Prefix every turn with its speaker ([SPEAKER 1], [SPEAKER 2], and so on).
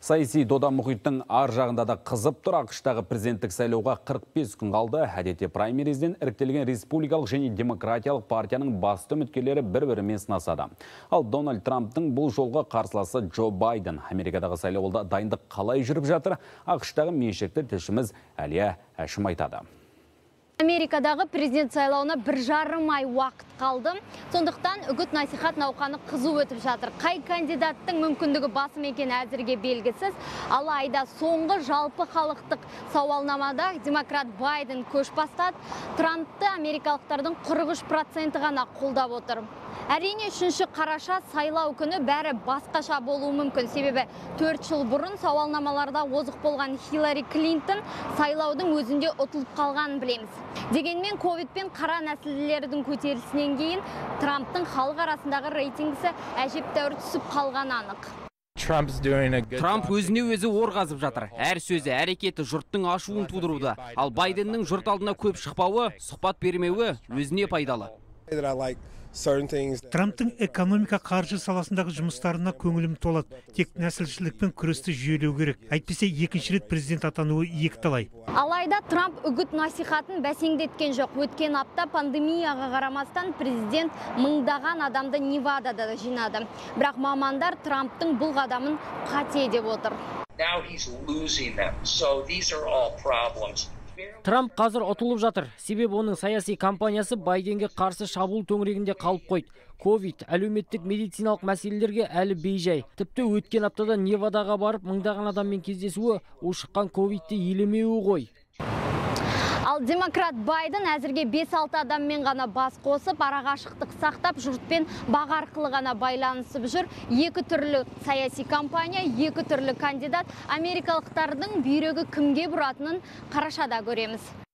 [SPEAKER 1] Саяси дода мұхиттың ар жағында да қызып тұр. ақш-тағы президенттік сайлауға 45 күн қалды. Әдетте праймеризден іріктелген республикалық және демократиялық партияның басты үміткерлері бір-бірімен сынасады. Ал Дональд Трамптың бұл жолға қарсыласы Джо Байден. Америкадағы сайлауында дайындық қалай жүріп жатыр? ақш-тағы меншікті тілшіміз Әлия Әшім айтады.
[SPEAKER 2] Америкадағы президент сайлауына 1,5 ай уақыт қалды. Сондықтан үгіт насихат науқаны қызу өтіп жатыр. Қай кандидаттың мүмкіндігі басым екен әзірге белгісіз. Алайда соңғы жалпы халықтық сауалнамада демократ Байден көш бастады. Трампты америкалықтардың 43% ғана қолдап отыр. Әрине 3 қараша сайлау күні бәрі басқаша болуы мүмкін. Себебі 4 жыл бұрын сауалнамаларда озық болған Хиллари Клинтон сайлаудың өзінде ұтылып қалғанын білеміз. Дегенмен ковид пен қара нәсілділердің көтерілісінен кейін Трамптың халық арасындағы рейтингісі әжептәуір түсіп қалғаны анық.
[SPEAKER 3] Трамп өзіне өзі орғазып жатыр. Әр сөзі, әрекеті жұрттың ашуын тудыруда. Ал Байденнің жұрт алдына көп шықпауы, сұхбат бермеуі өзіне пайдалы.
[SPEAKER 4] Трамптың экономика қаржы саласындағы жұмыстарына көңілім толады. Тек нәсілшілікпен күресті жүйелеу керек. Әйтпесе екінші рет президент атануы екіталай.
[SPEAKER 2] Алайда Трамп үгіт насихатын бәсеңдеткен жоқ. Өткен апта пандемияға қарамастан президент мыңдаған адамды Невадада жинады. Бірақ мамандар Трамптың бұл қадамын қате деп отыр.
[SPEAKER 3] Трамп қазір ұтылып жатыр. Себебі оның саяси кампаниясы Байденге қарсы шабуыл төңірегінде қалып қойды. Ковид, әлеуметтік медициналық мәселелерге әлі бейжай. Тіпті өткен аптада Невадаға барып мыңдаған адаммен кездесуі ушыққан ковидті елемеуі ғой.
[SPEAKER 2] Ал демократ Байден әзірге 5-6 адаммен ғана бас қосып, арақашықтық сақтап, жұртпен бақ арқылы ғана байланысып жүр. Екі түрлі саяси кампания, екі түрлі кандидат. Америкалықтардың бүйрегі кімге бұратынын қарашада көреміз.